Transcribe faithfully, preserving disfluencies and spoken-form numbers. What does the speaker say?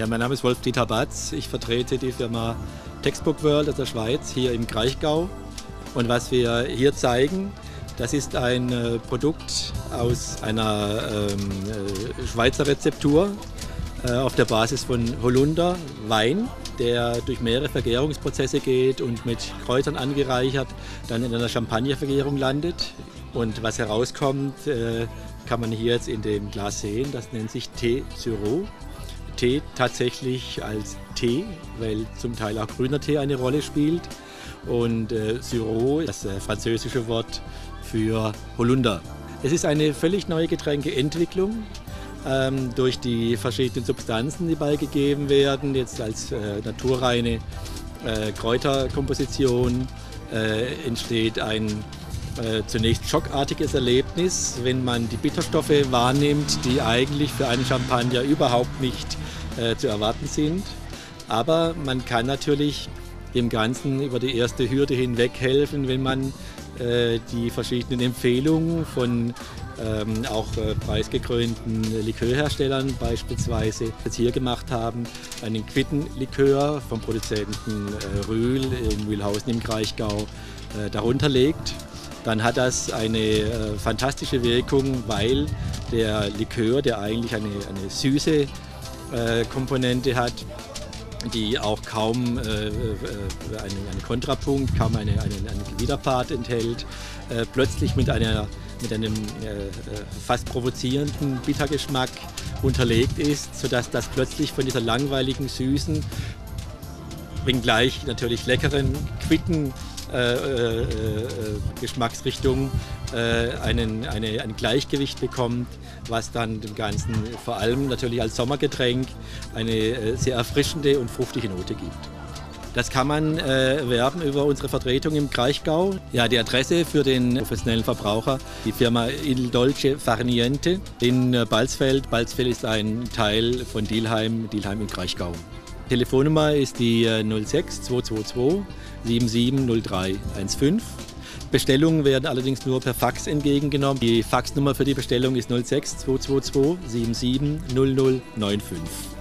Ja, mein Name ist Wolf-Dieter Batz. Ich vertrete die Firma Textbook World aus der Schweiz hier im Kraichgau. Und was wir hier zeigen, das ist ein äh, Produkt aus einer ähm, äh, Schweizer Rezeptur äh, auf der Basis von Holunder Wein, der durch mehrere Vergärungsprozesse geht und mit Kräutern angereichert dann in einer Champagnervergärung landet. Und was herauskommt, äh, kann man hier jetzt in dem Glas sehen. Das nennt sich Thé Syreau. Tee tatsächlich als Tee, weil zum Teil auch grüner Tee eine Rolle spielt. Und äh, Syreau, das äh, französische Wort für Holunder. Es ist eine völlig neue Getränkeentwicklung ähm, durch die verschiedenen Substanzen, die beigegeben werden, jetzt als äh, naturreine äh, Kräuterkomposition äh, entsteht ein äh, zunächst schockartiges Erlebnis, wenn man die Bitterstoffe wahrnimmt, die eigentlich für einen Champagner überhaupt nicht äh, zu erwarten sind. Aber man kann natürlich dem Ganzen über die erste Hürde hinweg helfen, wenn man äh, die verschiedenen Empfehlungen von ähm, auch äh, preisgekrönten Likörherstellern beispielsweise jetzt hier gemacht haben. Einen Quittenlikör vom Produzenten äh, Rühl in Mühlhausen im Kraichgau äh, darunter legt. Dann hat das eine äh, fantastische Wirkung, weil der Likör, der eigentlich eine, eine süße äh, Komponente hat, die auch kaum äh, einen, einen Kontrapunkt, kaum eine, einen, einen Widerpart enthält, äh, plötzlich mit, einer, mit einem äh, fast provozierenden Bittergeschmack unterlegt ist, sodass das plötzlich von dieser langweiligen, süßen, wenngleich natürlich leckeren Quitten äh, äh, äh, Geschmacksrichtung äh, einen, eine, ein Gleichgewicht bekommt, was dann dem Ganzen vor allem natürlich als Sommergetränk eine äh, sehr erfrischende und fruchtige Note gibt. Das kann man äh, werben über unsere Vertretung im Kraichgau. Ja, die Adresse für den professionellen Verbraucher, die Firma Il Dolce Farniente in äh, Balsfeld. Balsfeld ist ein Teil von Dilheim, Dilheim im Kraichgau. Telefonnummer ist die äh, null sechs zwei zwei zwei sieben sieben null drei eins fünf. Bestellungen werden allerdings nur per Fax entgegengenommen. Die Faxnummer für die Bestellung ist null sechs zwei zwei zwei sieben sieben null null neun fünf.